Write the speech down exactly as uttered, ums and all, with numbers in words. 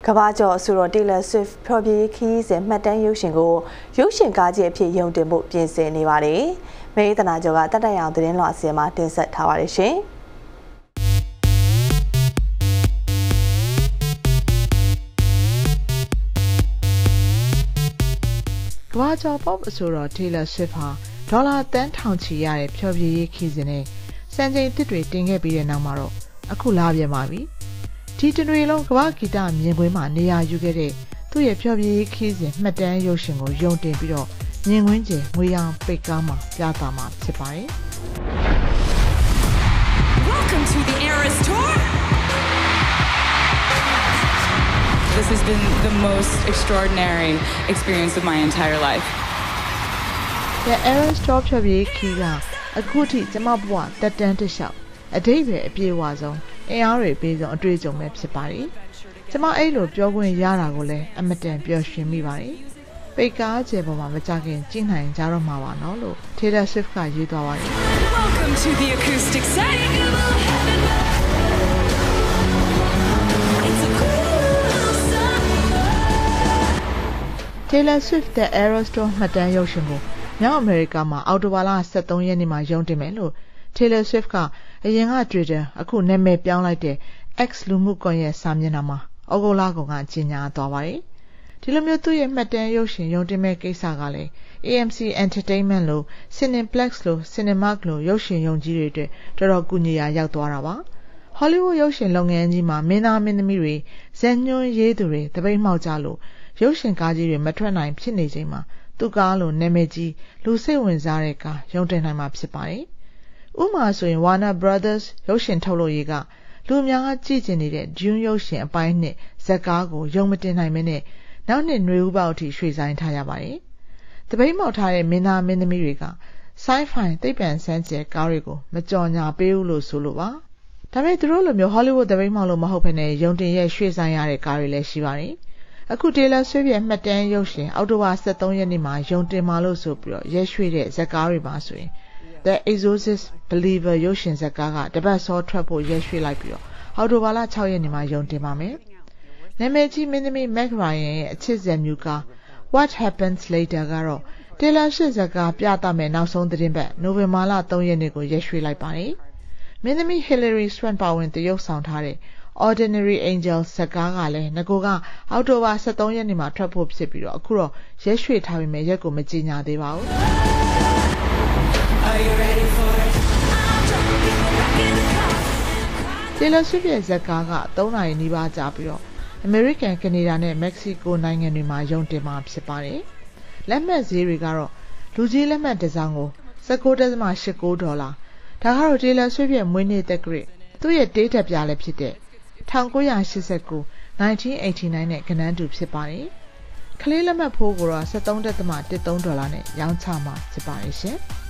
ကဘာကျော်ဆိုတော့ Taylor Swift ဖျော်ဖြေခီးစဉ်မှတ်တမ်းရုပ်ရှင်ကိုရုပ်ရှင်ကားကြီးအဖြစ်ယုံတင်ဖို့ပြင်ဆင်နေပါတယ်။မေသနာကျော်ကတက်တက်ရောင်သတင်းလွှာအစီအမှာတင်ဆက်ထားပါတယ်ရှင်။ကဘာကျော် pop ဆိုတော့ Taylor Swift ဟာဒေါ်လာတန်းထောင်ချီရတဲ့ဖျော်ဖြေခီးစဉ်နဲ့စံချိန်တစ်တွေတင်ခဲ့ပြီးတဲ့နောက်မှာတော့အခုလာပြန်ပါပြီ။ဒီတတွေလုံးကမ္ဘာဂီတမြင်ကွင်းမှာနေရာယူခဲ့တဲ့သူ့ရဲ့ဖျော်ဖြေခီးစဉ်မှတ်တမ်းရုပ်ရှင်ကိုယုံတင်ပြီးတော့မြင်ကွင်းကျငွေရောင်ပိတ်ကားမှာပြသမှာဖြစ်ပါတယ်။ Welcome to the Eras Tour. This has been the most extraordinary experience of my entire life. The Eras Tour ဖျော်ဖြေခီးကအခုထိကျမဘဝတက်တန်းတစ်လျှောက်အတိတ်ပဲအပြည့်အဝဆုံးအင်အားတွေပေးဆုံးအတွေ့အကြုံပဲဖြစ်ပါတယ်။ကျမအဲ့လိုပြောခွင့်ရတာကိုလည်းအမတန်ပျော်ရွှင်မိပါတယ်။ပိတ်ကားကျယ်ပေါ်မှာမကြခင်ကြည့်နိုင်ကြတော့မှာပါနော်လို့ Taylor Swift ကရေးသွားပါတယ်။ Welcome to the acoustic set. Taylor Swift တဲ့ Eras Tour မှတ်တမ်းရုပ်ရှင်ကိုမြောက်အမေရိကမှာအော်တိုဘာလ၁၃ရက်နေ့မှာရုံတင်မယ်လို့ Taylor Swift ကအရင်က Twitter အခုနာမည်ပြောင်းလိုက်တဲ့ X လူမှုကွန်ရက်စာမျက်နှာမှာဩဂုတ်လကုန်ကကြေညာသွားပါတယ်။ဒီလိုမျိုးသူ့ရဲ့မှတ်တမ်းရုပ်ရှင်ရုံတင်မဲ့ကိစ္စကလည်း A M C Entertainment လို့ Cineplex လို့ Cinemark လို့ရုပ်ရှင်ရုံကြီးတွေအတွက်တော်တော်ကူညီရာရောက်သွားတာပါ။ Hollywood ရုပ်ရှင်လုပ်ငန်းကြီးမှာမင်းသားမင်းသမီးတွေဇာတ်ညွှန်းရေးသူတွေတပိတ်မှောက်ကြလို့ရုပ်ရှင်ကားကြီးတွေမထွက်နိုင်ဖြစ်နေချိန်မှာသူကားလိုနာမည်ကြီးလူစိတ်ဝင်စားတဲ့ကားရုံတင်နိုင်မှာဖြစ်ပါတယ်။ဥပမာဆိုရင် Warner Brothers ရုပ်ရှင်ထုတ်လုပ်ရေးကလူများကြည့်ကျင်နေတဲ့ Dune ရုပ်ရှင်အပိုင်းနှစ်ဇာတ်ကားကိုရုံမတင်နိုင်မနဲ့နောက်နှစ်နွေဦးပေါက်အထိရွှေ့ဆိုင်းထားရပါတယ်။တပိတ်မှောက်ထားတဲ့မင်းသားမင်းသမီးတွေက Sci-Fi သိပ္ပံစမ်းကြယ်ကားတွေကိုမကြော်ညာပေးဘူးလို့ဆိုလို့ပါ။ဒါပေမဲ့သူတို့လိုမျိုး Hollywood တပိတ်မှောက်လို့မဟုတ်ဘဲနဲ့ရုံတင်ရဲ့ရွှေ့ဆိုင်းရတဲ့ကားတွေလည်းရှိပါတယ်။အခု Taylor Swift ရဲ့မှတ်တမ်းရုပ်ရှင်အောက်တိုဘာ၁၃ရက်နေ့မှာရုံတင်မှာလို့ဆိုပြီးတော့ရက်ရွှေ့တဲ့ဇာတ်ကားတွေပါဆိုရင်The Exorcist Believer ရုပ်ရှင်ဇာတ်ကားကတပတ်စောထွက်ဖို့ရက်ရွှေ့လိုက်ပြီးတော့အောက်တိုဘာလ၆ရက်နေ့မှာရုံတင်ပါမယ်။နာမည်ကြီးမင်းသမီး Meg Ryan ရဲ့အချစ်ဇာတ်မြူကား What Happens Later ကတော့ Taylor Swift ဇာတ်ကားပြသမယ်နောက်ဆုံးသတင်းပတ်နိုဝင်ဘာလ၃ရက်နေ့ကိုရက်ရွှေ့လိုက်ပါတယ်။မင်းသမီး Hilary Swank ပါဝင်သရုပ်ဆောင်ထားတဲ့ Ordinary Angels ဇာတ်ကားကလည်းငကိုကအောက်တိုဘာ၁၃ရက်နေ့မှာထွက်ဖို့ဖြစ်ပြီးတော့အခုတော့ရက်ရွှေ့ထားပေမဲ့ရက်ကိုမကြေညာသေးပါဘူး။ Are you ready for it? Taylor Swift ရဲ့ဇာတ်ကားက၃နာရီနီးပါးကြာပြီးတော့ American, Canada နဲ့ Mexico နိုင်ငံတွေမှာရုံတင်မှာဖြစ်ပါတယ်။လက်မှတ်ဈေးတွေကတော့လူကြီးလက်မှတ်တစ်စောင်ကို၁၉.၈၉ဒေါ်လာဒါကတော့ Taylor Swift ရဲ့မွေးနေ့သက်ဂရိတ်သူ့ရဲ့တေးတက်ပြလည်းဖြစ်တဲ့၁၉၈၉ nineteen eighty-nine နဲ့ကနန်းတူဖြစ်ပါတယ်။ကလေးလက်မှတ်ဖိုးကိုတော့၁၃.၁၃ဒေါ်လာနဲ့ရောင်းချမှာဖြစ်ပါတယ်ရှင်။